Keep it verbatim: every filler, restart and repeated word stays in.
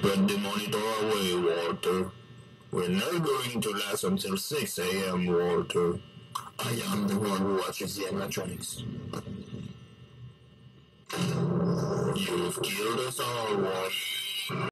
Put the monitor away, Walter. We're not going to last until six a m, Walter. I am the one who watches the electronics. You've killed us all, Walter.